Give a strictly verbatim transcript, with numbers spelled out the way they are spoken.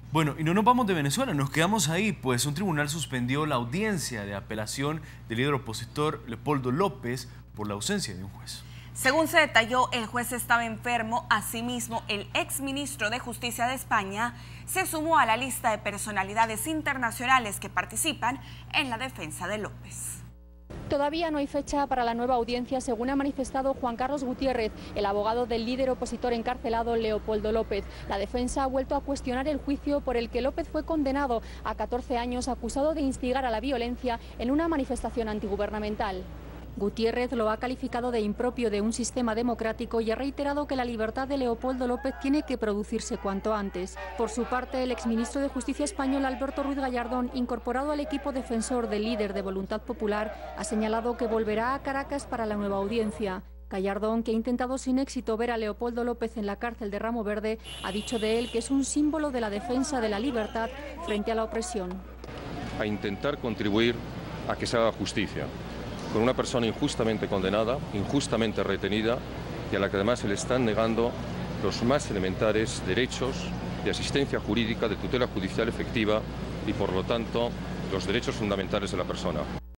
Bueno, y no nos vamos de Venezuela, nos quedamos ahí, pues un tribunal suspendió la audiencia de apelación del líder opositor Leopoldo López por la ausencia de un juez. Según se detalló, el juez estaba enfermo. Asimismo, el exministro de Justicia de España se sumó a la lista de personalidades internacionales que participan en la defensa de López. Todavía no hay fecha para la nueva audiencia, según ha manifestado Juan Carlos Gutiérrez, el abogado del líder opositor encarcelado Leopoldo López. La defensa ha vuelto a cuestionar el juicio por el que López fue condenado a catorce años acusado de instigar a la violencia en una manifestación antigubernamental. Gutiérrez lo ha calificado de impropio de un sistema democrático y ha reiterado que la libertad de Leopoldo López tiene que producirse cuanto antes. Por su parte, el exministro de Justicia español Alberto Ruiz Gallardón, incorporado al equipo defensor del líder de Voluntad Popular, ha señalado que volverá a Caracas para la nueva audiencia. Gallardón, que ha intentado sin éxito ver a Leopoldo López en la cárcel de Ramo Verde, ha dicho de él que es un símbolo de la defensa de la libertad frente a la opresión. A intentar contribuir a que se haga justicia con una persona injustamente condenada, injustamente retenida y a la que además se le están negando los más elementares derechos de asistencia jurídica, de tutela judicial efectiva y, por lo tanto, los derechos fundamentales de la persona.